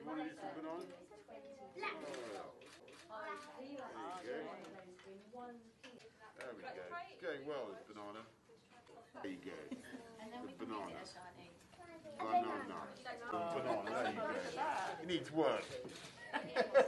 You want to eat some banana? There we go. It's going well, this banana. There you go. The banana. Banana. Banana, there you go. It needs work.